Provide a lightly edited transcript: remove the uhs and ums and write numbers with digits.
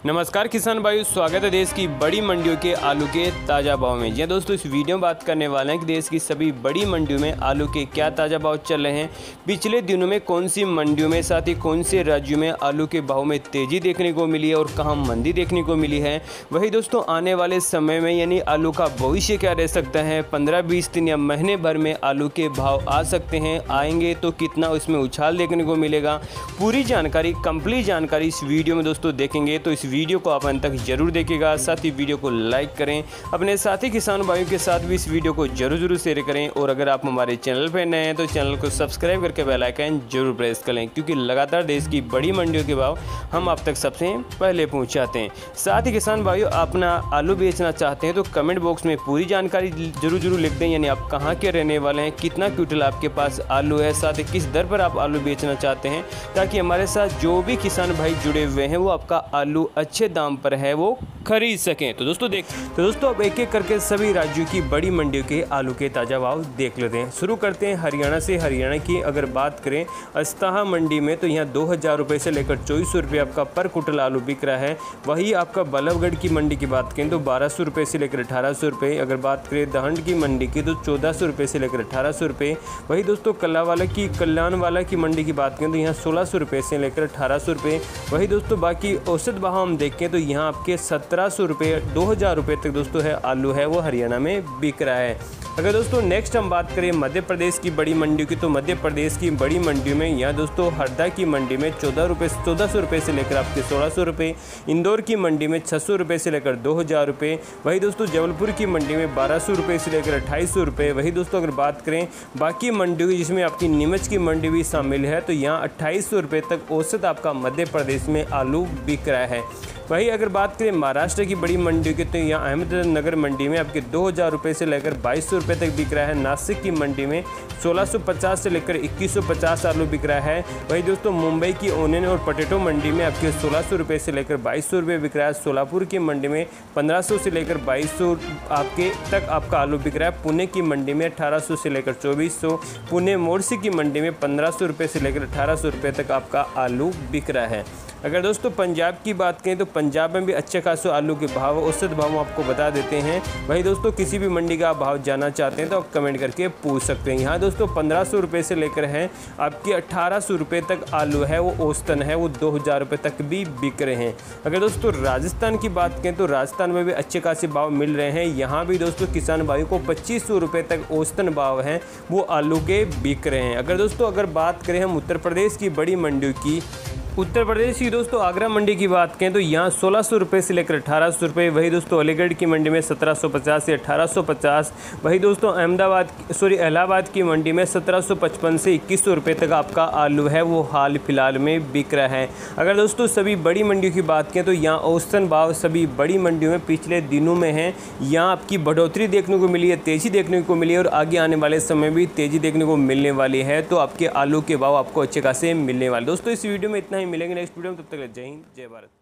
नमस्कार किसान भाइयों, स्वागत है देश की बड़ी मंडियों के आलू के ताज़ा भाव में। जी दोस्तों, इस वीडियो में बात करने वाले हैं कि देश की सभी बड़ी मंडियों में आलू के क्या ताज़ा भाव चल रहे हैं, पिछले दिनों में कौन सी मंडियों में, साथ ही कौन से राज्यों में आलू के भाव में तेज़ी देखने को मिली है और कहाँ मंदी देखने को मिली है। वही दोस्तों आने वाले समय में यानी आलू का भविष्य क्या रह सकता है, 15-20 दिन या महीने भर में आलू के भाव आ सकते हैं, आएंगे तो कितना उसमें उछाल देखने को मिलेगा। पूरी जानकारी, कंप्लीट जानकारी इस वीडियो में दोस्तों देखेंगे, तो इस वीडियो को आप अंत तक जरूर देखिएगा। साथ ही वीडियो को लाइक करें, अपने साथी किसान भाइयों के साथ भी इस वीडियो को जरूर शेयर करें और अगर आप हमारे चैनल पर नए हैं तो चैनल को सब्सक्राइब करके बेल आइकन जरूर प्रेस करें, क्योंकि लगातार देश की बड़ी मंडियों के भाव हम आप तक सबसे पहले पहुँचाते हैं। साथ ही किसान भाइयों, अपना आलू बेचना चाहते हैं तो कमेंट बॉक्स में पूरी जानकारी जरूर लिख दें, यानी आप कहाँ के रहने वाले हैं, कितना क्विंटल आपके पास आलू है, साथ ही किस दर पर आप आलू बेचना चाहते हैं, ताकि हमारे साथ जो भी किसान भाई जुड़े हुए हैं वो आपका आलू अच्छे दाम पर है वो खरीद सकें। तो दोस्तों अब एक एक करके सभी राज्यों की बड़ी मंडियों के आलू के ताज़ा भाव देख लेते हैं। शुरू करते हैं हरियाणा से। हरियाणा की अगर बात करें अस्ताहा मंडी में, तो यहाँ 2000 रुपये से लेकर 2400 रुपये आपका पर कुंटल आलू बिक रहा है। वही आपका बल्लभगढ़ की मंडी की बात करें तो 1200 रुपये से लेकर 1800 रुपये। अगर बात करें दहंड की मंडी की तो 1400 रुपये से लेकर 1800 रुपये। वही दोस्तों कल्याणवाला की मंडी की बात करें तो यहाँ 1600 रुपये से लेकर 1800 रुपये। वही दोस्तों बाकी औसत भाव हम देखें तो यहाँ आपके 1700 रुपये 2000 रुपये तक दोस्तों है आलू है वो हरियाणा में बिक रहा है। अगर दोस्तों नेक्स्ट हम बात करें मध्य प्रदेश की बड़ी मंडियों की, तो मध्य प्रदेश की बड़ी मंडियों में यहाँ दोस्तों हरदा की मंडी में 1400 रुपये से लेकर आपके 1600 रुपये। इंदौर की मंडी में 600 रुपये से लेकर 2000 रुपये। वही दोस्तों जबलपुर की मंडी में 1200 रुपये से लेकर 2800 रुपये। वही दोस्तों अगर बात करें बाकी मंडियों की, जिसमें आपकी नीमच की मंडी भी शामिल है, तो यहाँ 2800 रुपये तक औसत आपका मध्य प्रदेश में आलू बिक रहा है। वही अगर बात करें महाराष्ट्र की बड़ी मंडी की, तो यहाँ अहमदनगर मंडी में आपके 2000 रुपये से लेकर 2200 रुपये तक बिक रहा है। नासिक की मंडी में 1650 से लेकर 2150 आलू बिक रहा है। वही दोस्तों मुंबई की ओनियन और पोटैटो मंडी में आपके 1600 रुपये से लेकर 2200 रुपये बिक रहा है। सोलापुर की मंडी में 1500 से लेकर 2200 आपके तक आपका आलू बिक रहा है। पुणे की मंडी में 1800 से लेकर 2400। पुणे मोर्शी की मंडी में 1500 रुपये से लेकर 1800 रुपये तक आपका आलू बिक रहा है। अगर दोस्तों पंजाब की बात करें तो पंजाब में भी अच्छे खासे आलू के भाव, औसत भाव आपको बता देते हैं। वही दोस्तों किसी भी मंडी का भाव जानना चाहते हैं तो आप कमेंट करके पूछ सकते हैं। यहाँ दोस्तों 1500 रुपये से लेकर है आपके 1800 रुपये तक आलू है वो औसतन है वो 2000 रुपये तक भी बिक रहे हैं। अगर दोस्तों राजस्थान की बात करें तो राजस्थान में भी अच्छे खासे भाव मिल रहे हैं। यहाँ भी दोस्तों किसान भाइयों को 2500 रुपये तक औसतन भाव हैं वो आलू के बिक रहे हैं। अगर बात करें हम उत्तर प्रदेश की बड़ी मंडियों की, उत्तर प्रदेश की दोस्तों आगरा मंडी की बात करें तो यहाँ 1600 रुपये से लेकर 1800 रुपये। वही दोस्तों अलीगढ़ की मंडी में 1750 से 1850। वही दोस्तों इलाहाबाद की मंडी में 1755 से 2100 रुपये तक आपका आलू है वो हाल फिलहाल में बिक रहा है। अगर दोस्तों सभी बड़ी मंडियों की बात करें तो यहाँ औसतन भाव सभी बड़ी मंडियों में पिछले दिनों में है, यहाँ आपकी बढ़ोतरी देखने को मिली है, तेज़ी देखने को मिली है और आगे आने वाले समय भी तेज़ी देखने को मिलने वाली है। तो आपके आलू के भाव आपको अच्छे खासे मिलने वाले। दोस्तों इस वीडियो में इतना ही, मिलेंगे नेक्स्ट वीडियो में, तब तक जय हिंद जय भारत।